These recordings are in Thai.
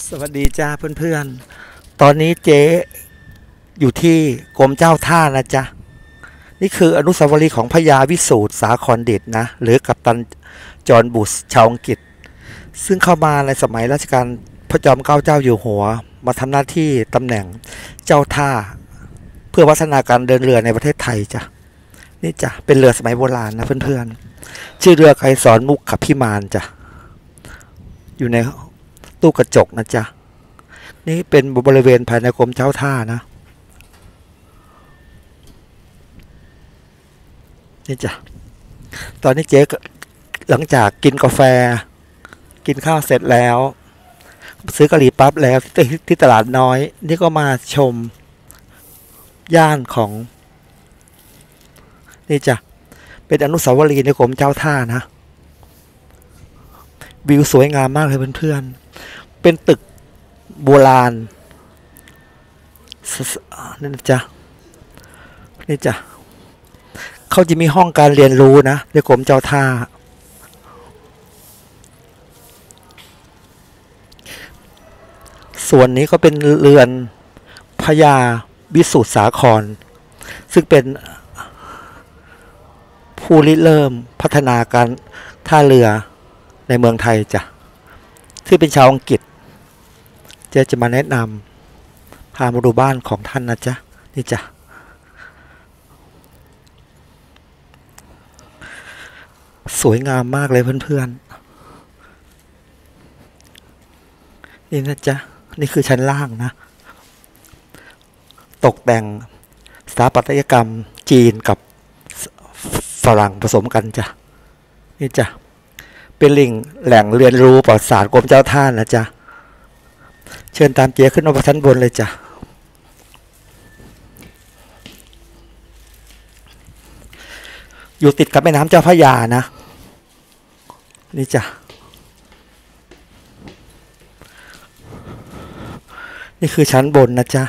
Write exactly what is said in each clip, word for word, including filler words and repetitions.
สวัสดีจ้าเพื่อนๆตอนนี้เจ๊อยู่ที่กรมเจ้าท่านะจ๊ะนี่คืออนุสาวรีย์ของพญาวิสูตรสาครเดชนะหรือกัปตันจอห์นบุชชาวอังกฤษซึ่งเข้ามาในสมัยรัชกาลพระจอมเกล้าเจ้าอยู่หัวมาทำหน้าที่ตำแหน่งเจ้าท่าเพื่อวัฒนาการเดินเรือในประเทศไทยจ้ะนี่จ้ะเป็นเรือสมัยโบราณนะเพื่อนๆชื่อเรือไกรสอนมุกขพิมานจ้ะอยู่ในตู้กระจกนะจ๊ะนี่เป็นบริเวณภายในกรมเจ้าท่านะนี่จ้ะตอนนี้เจ๊หลังจากกินกาแฟกินข้าวเสร็จแล้วซื้อกะหรี่ปั๊บแล้วที่ตลาดน้อยนี่ก็มาชมย่านของนี่จ้ะเป็นอนุสาวรีย์ในกรมเจ้าท่านะวิวสวยงามมากเลยเพื่อนๆเป็นตึกโบราณนี่นะจ๊ะนี่จ้ะเขาจะมีห้องการเรียนรู้นะในกรมเจ้าท่าส่วนนี้ก็เป็นเรือนพญาวิสูตรสาครซึ่งเป็นผู้ริเริ่มพัฒนาการท่าเรือในเมืองไทยจ้ะที่เป็นชาวอังกฤษเจ๊จะมาแนะนำพามาดูบ้านของท่านนะจ๊ะนี่จ้ะสวยงามมากเลยเพื่อนๆนี่นะจ๊ะนี่คือชั้นล่างนะตกแต่งสถาปัตยกรรมจีนกับฝรั่งผสมกันจ้ะนี่จ้ะเป็นลิงแหล่งเรียนรู้ประวัติศาสตร์กรมเจ้าท่านะจ๊ะเชิญตามเจ๊ขึ้นมาชั้นบนเลยจ้ะอยู่ติดกับแม่น้ำเจ้าพระยานะนี่จ้ะนี่คือชั้นบนนะจ๊ะ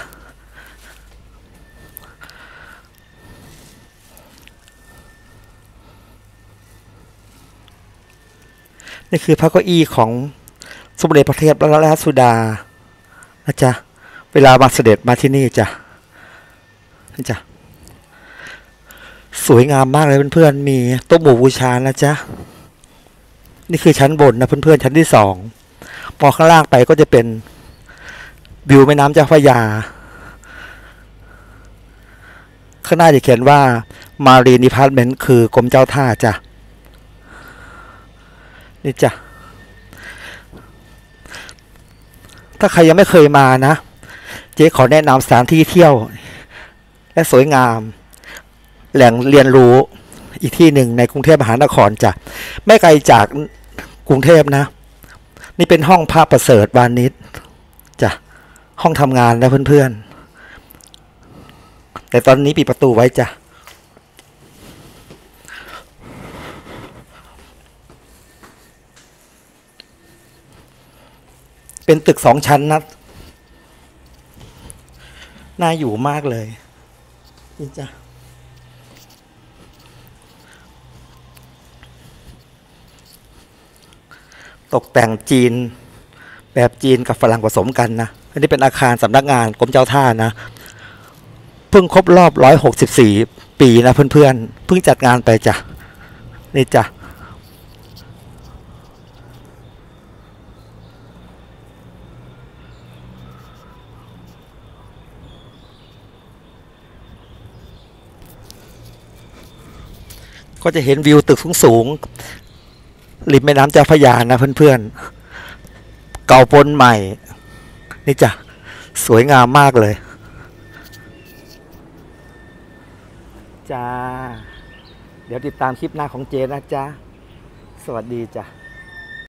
นี่คือพระเก้าอี้ของสมเด็จพระเทพรัตนราชสุดานะจ๊ะเวลามาเสด็จมาที่นี่จ้ะนี่จ้ะสวยงามมากเลยเพื่อนๆมีโต๊ะหมู่บูชานะจ๊ะนี่คือชั้นบนนะเพื่อนๆชั้นที่สองมองข้างล่างไปก็จะเป็นวิวแม่น้ำเจ้าพระยาข้างหน้าจะเขียนว่ามารีนิพาร์ตเมนต์คือกรมเจ้าท่าจ้ะนี่จ้ะถ้าใครยังไม่เคยมานะเจ๊ขอแนะนำสถานที่เที่ยวและสวยงามแหล่งเรียนรู้อีกที่หนึ่งในกรุงเทพมหานครจ้ะไม่ไกลจากกรุงเทพนะนี่เป็นห้องพระประเสริฐวานิชจ้ะห้องทำงานนะเพื่อนๆแต่ตอนนี้ปิดประตูไว้จ้ะเป็นตึกสองชั้นนะน่าอยู่มากเลยนี่จ้ะตกแต่งจีนแบบจีนกับฝรั่งผสมกันนะอันนี้เป็นอาคารสำนักงานกรมเจ้าท่านะเพิ่งครบรอบร้อยหกสิบสี่ปีนะเพื่อนๆเพิ่งจัดงานไปจ้ะนี่จ้ะก็จะเห็นวิวตึกสูงๆริมแม่น้ำเจ้าพระยานะเพื่อนๆเก่าปนใหม่นี่จ้ะสวยงามมากเลยจ้าเดี๋ยวติดตามคลิปหน้าของเจนะจ๊ะสวัสดีจ้ะ